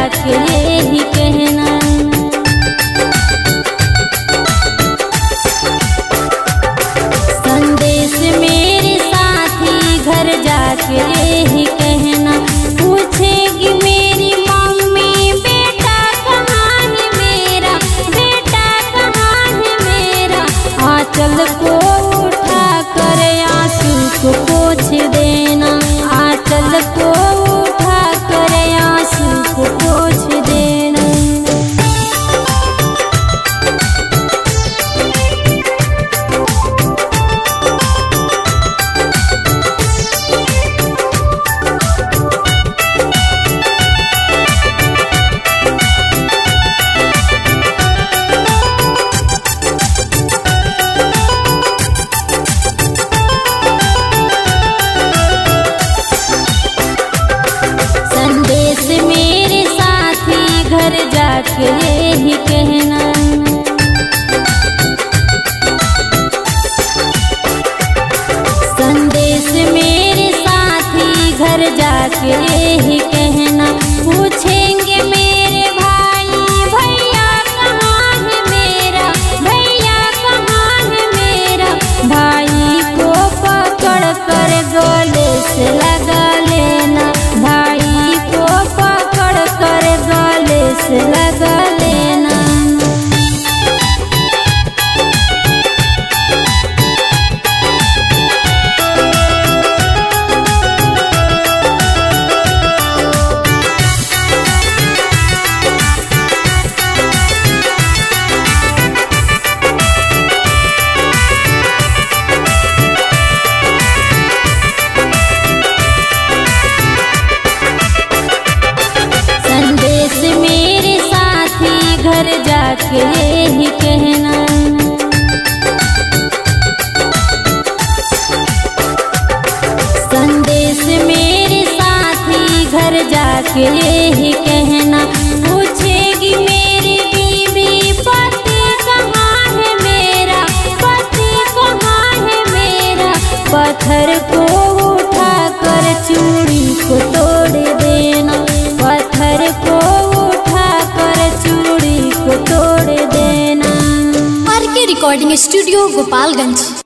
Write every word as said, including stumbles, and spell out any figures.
जाके यही कहना। संदेश मेरे साथी घर जाके यही कहना, पूछेगी मेरी मम्मी बेटा कहाँ है मेरा, बेटा कहाँ है मेरा। आंचल को उठा कर आंसू को पोंछ देना, आंचल को उठा कर आंसू को पोंछ देना। घर जाके यही कहना, संदेश मेरे साथी घर जाके यही कहना, पूछेंगे मेरे भाई भैया कहाँ है मेरा, भैया कहाँ है मेरा। भाई को पकड़ कर गले से लगा लेना, भाई को पकड़ कर गले से लगा लेना। संदेश मेरे साथी घर जाके यही कहना, संदेश मेरे साथी घर जाके यही कहना, पूछेगी मेरी बीवी पति कहाँ है मेरा, पति कहाँ है मेरा। पत्थर को उठा कर चूड़ी को तोड़ देना, पत्थर को उठा कर चूड़ी को तोड़ देना। आर के रिकॉर्डिंग स्टूडियो गोपालगंज।